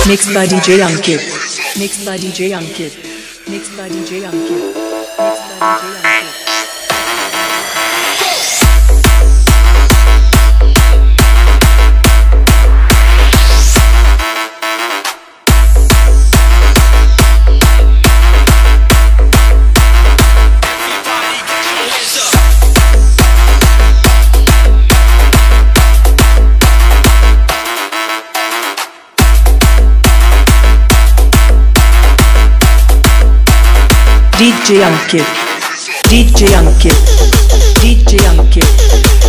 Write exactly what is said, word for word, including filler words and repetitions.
Mixed by D J Ankit. Mixed by D J Ankit. Mixed by D J Ankit. Mixed by D J Ankit. D J Ankit, D J Ankit, D J Ankit.